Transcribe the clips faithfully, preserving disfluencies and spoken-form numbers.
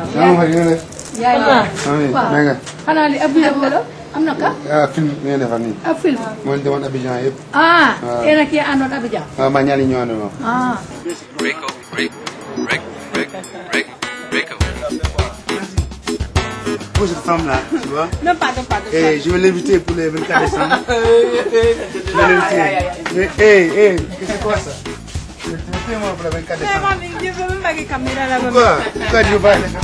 xanaa li Abidjan la am na ka. ah film ngeen defar nii. ah film. mooy demoon Abidjan yëpp. ah yéen a kii àndoon Abidjan. ah ma ñaari ñoo àndoon. ah. Rico, Rico, Rico, Rico, Rico, Rico. Pour cette femme-là, tu vois. Non, pas, non, pas, non, pas. Et je vais l'inviter pour le vingt-quatre décembre. Je vais l'inviter. Mais, hé, hé, c'est quoi ça? Fais-moi pour le vingt-quatre décembre. Je veux même pas que caméra là. Pourquoi? Pourquoi tu veux pas aller?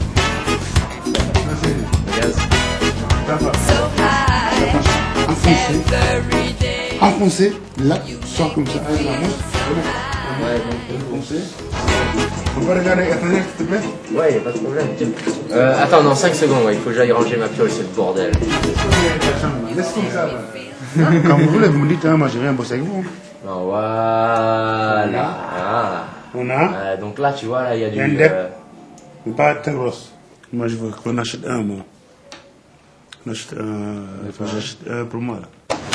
Enfoncé. Enfoncé. Là, sors comme ça. Avec la mousse. Ouais, donc enfoncé. On peut regarder, attendez, s'il te plaît. Ouais, y'a pas de problème. Euh, attends, non, cinq secondes, ouais, il faut que j'aille ranger ma piole, c'est le bordel. Laisse comme ça. Quand vous voulez, vous me dites, hein, moi je viens bosser avec vous. Non, voilà. Ah. On a. Euh, donc là, tu vois, là, il y a du. Un dep. Euh... Mais pas très grosse. Moi je veux qu'on achète un, moi. On achète un. Enfin, j'achète un pour moi, là.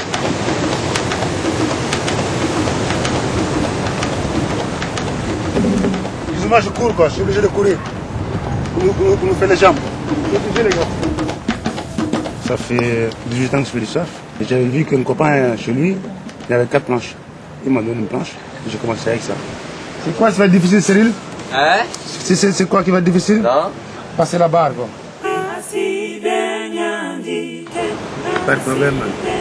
Moi je cours quoi, je suis obligé de courir pour nous, pour nous faire les jambes. Les gars. Ça fait dix-huit ans que je fais du surf. J'avais vu qu'un copain chez lui, il avait quatre planches. Il m'a donné une planche et j'ai commencé avec ça. C'est quoi qui va être difficile, Cyril? Hein? C'est quoi qui va être difficile? Non. Passer la barre quoi. Pas de problème.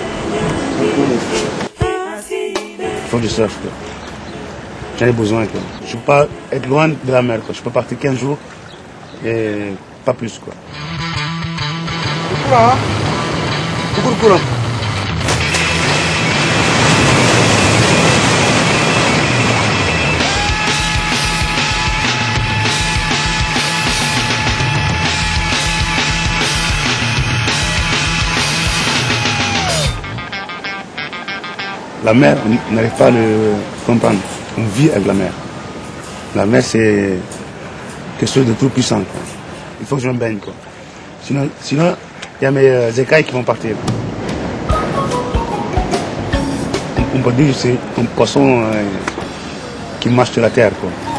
Il faut du surf quoi. J'en ai besoin quoi. Je ne peux pas être loin de la mer quoi. Je peux partir quinze jours et pas plus quoi. C'est courant, hein? Beaucoup de courant. La mer, on n'arrive pas à le comprendre. On vit avec la mer. La mer, c'est quelque chose de tout puissant. Quoi. Il faut que je me baigne. Quoi. Sinon, sinon, il y a mes euh, écailles qui vont partir. On, on peut dire que c'est un poisson euh, qui marche sur la terre. Quoi.